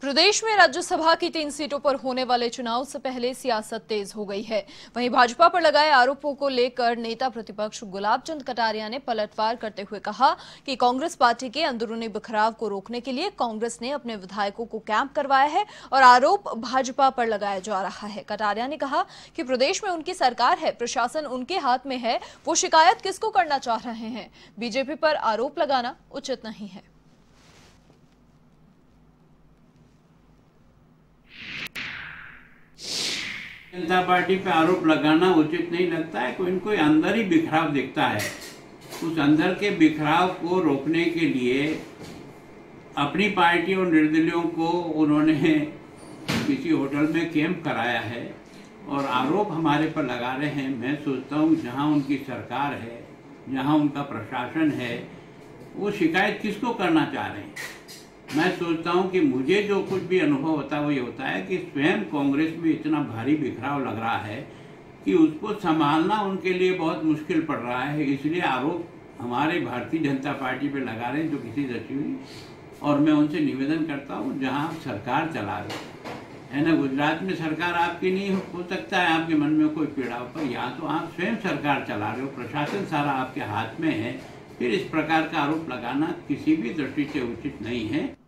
प्रदेश में राज्यसभा की 3 सीटों पर होने वाले चुनाव से पहले सियासत तेज हो गई है। वहीं भाजपा पर लगाए आरोपों को लेकर नेता प्रतिपक्ष गुलाब चंद कटारिया ने पलटवार करते हुए कहा कि कांग्रेस पार्टी के अंदरूनी बिखराव को रोकने के लिए कांग्रेस ने अपने विधायकों को कैंप करवाया है और आरोप भाजपा पर लगाया जा रहा है। कटारिया ने कहा कि प्रदेश में उनकी सरकार है, प्रशासन उनके हाथ में है, वो शिकायत किसको करना चाह रहे हैं। बीजेपी पर आरोप लगाना उचित नहीं है। जनता पार्टी पे आरोप लगाना उचित नहीं लगता है। कोई इनको अंदर ही बिखराव दिखता है। उस अंदर के बिखराव को रोकने के लिए अपनी पार्टी और निर्दलियों को उन्होंने किसी होटल में कैंप कराया है और आरोप हमारे पर लगा रहे हैं। मैं सोचता हूँ जहाँ उनकी सरकार है, जहाँ उनका प्रशासन है, वो शिकायत किसको करना चाह रहे हैं। मैं सोचता हूं कि मुझे जो कुछ भी अनुभव होता है वो ये होता है कि स्वयं कांग्रेस में इतना भारी बिखराव लग रहा है कि उसको संभालना उनके लिए बहुत मुश्किल पड़ रहा है। इसलिए आरोप हमारे भारतीय जनता पार्टी पे लगा रहे हैं जो किसी रची हुई। और मैं उनसे निवेदन करता हूं, जहां आप सरकार चला रहे है ना, गुजरात में सरकार आपकी नहीं हो सकता है आपके मन में कोई पीड़ा पर, यहाँ तो आप स्वयं सरकार चला रहे हो, प्रशासन सारा आपके हाथ में है। फिर इस प्रकार का आरोप लगाना किसी भी दृष्टि से उचित नहीं है।